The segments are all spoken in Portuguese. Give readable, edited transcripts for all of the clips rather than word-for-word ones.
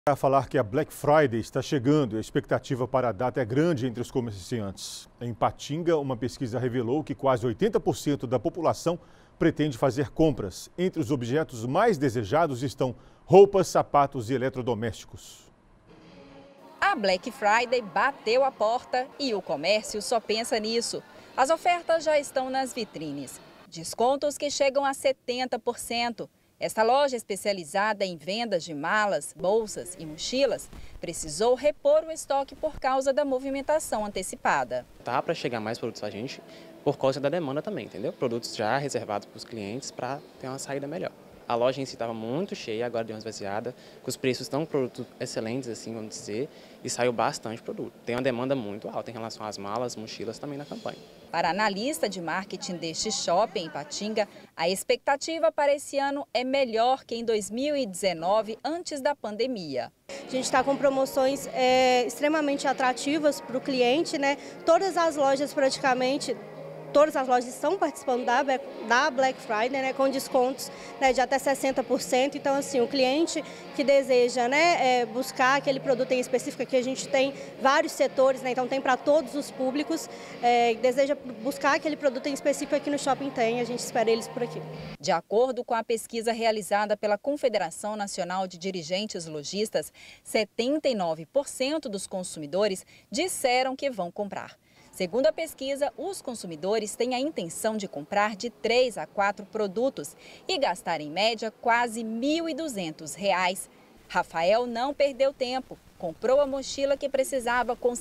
A falar que a Black Friday está chegando e a expectativa para a data é grande entre os comerciantes. Em Patinga, uma pesquisa revelou que quase 80% da população pretende fazer compras. Entre os objetos mais desejados estão roupas, sapatos e eletrodomésticos. A Black Friday bateu a porta e o comércio só pensa nisso. As ofertas já estão nas vitrines. Descontos que chegam a 70%. Esta loja especializada em vendas de malas, bolsas e mochilas precisou repor o estoque por causa da movimentação antecipada. Tá para chegar mais produtos a gente por causa da demanda também, entendeu? Produtos já reservados para os clientes para ter uma saída melhor. A loja em si estava muito cheia, agora deu uma esvaziada, com os preços tão produtos excelentes, assim, vamos dizer, e saiu bastante produto. Tem uma demanda muito alta em relação às malas, mochilas também na campanha. Para a analista de marketing deste shopping em Patinga, a expectativa para esse ano é melhor que em 2019, antes da pandemia. A gente está com promoções extremamente atrativas para o cliente, né? Todas as lojas estão participando da Black Friday, né, com descontos, né, de até 60%. Então, assim, o cliente que deseja, né, buscar aquele produto em específico, que a gente tem vários setores, né, então tem para todos os públicos, deseja buscar aquele produto em específico aqui no shopping tem, a gente espera eles por aqui. De acordo com a pesquisa realizada pela Confederação Nacional de Dirigentes Lojistas, 79% dos consumidores disseram que vão comprar. Segundo a pesquisa, os consumidores têm a intenção de comprar de 3 a 4 produtos e gastar em média quase R$ 1.200. Rafael não perdeu tempo. Comprou a mochila que precisava com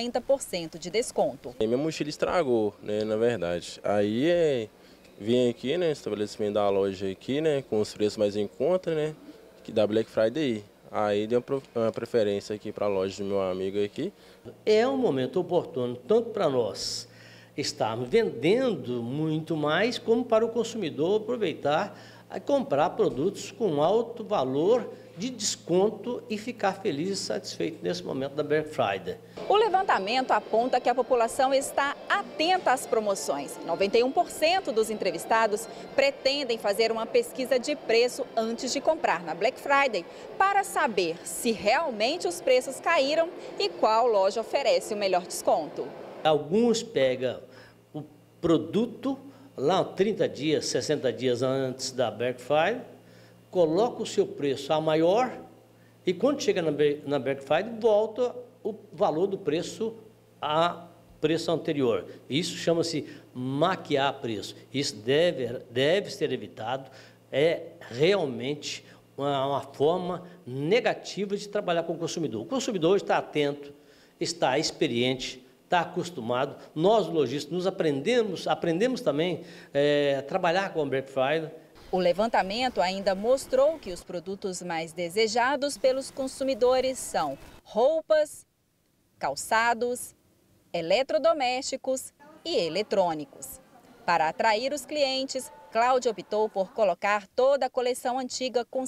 50% de desconto. Minha mochila estragou, né, na verdade. Aí vim aqui, né, estabelecimento da loja aqui, né, com os preços mais em conta, né, que da Black Friday. Aí deu uma preferência aqui para a loja do meu amigo aqui. É um momento oportuno, tanto para nós estarmos vendendo muito mais, como para o consumidor aproveitar e comprar produtos com alto valor de desconto e ficar feliz e satisfeito nesse momento da Black Friday. O levantamento aponta que a população está atenta às promoções. 91% dos entrevistados pretendem fazer uma pesquisa de preço antes de comprar na Black Friday, para saber se realmente os preços caíram e qual loja oferece o melhor desconto. Alguns pegam o produto lá 30 dias, 60 dias antes da Black Friday, coloca o seu preço a maior e quando chega na Black Friday, volta o valor do preço a preço anterior. Isso chama-se maquiar preço. Isso deve ser evitado. É realmente uma forma negativa de trabalhar com o consumidor. O consumidor está atento, está experiente, está acostumado. Nós, lojistas, aprendemos também a trabalhar com a Black Friday. O levantamento ainda mostrou que os produtos mais desejados pelos consumidores são roupas, calçados, eletrodomésticos e eletrônicos. Para atrair os clientes, Cláudia optou por colocar toda a coleção antiga com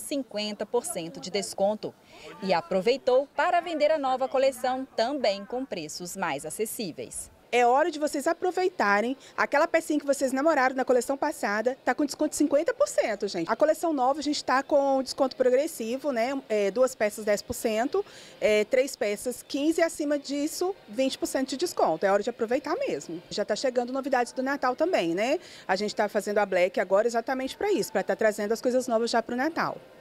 50% de desconto e aproveitou para vender a nova coleção também com preços mais acessíveis. É hora de vocês aproveitarem aquela pecinha que vocês namoraram na coleção passada, está com desconto de 50%, gente. A coleção nova a gente está com desconto progressivo, né? 2 peças 10%, 3 peças 15% e acima disso 20% de desconto. É hora de aproveitar mesmo. Já está chegando novidades do Natal também, né? A gente está fazendo a Black agora exatamente para isso, para estar trazendo as coisas novas já para o Natal.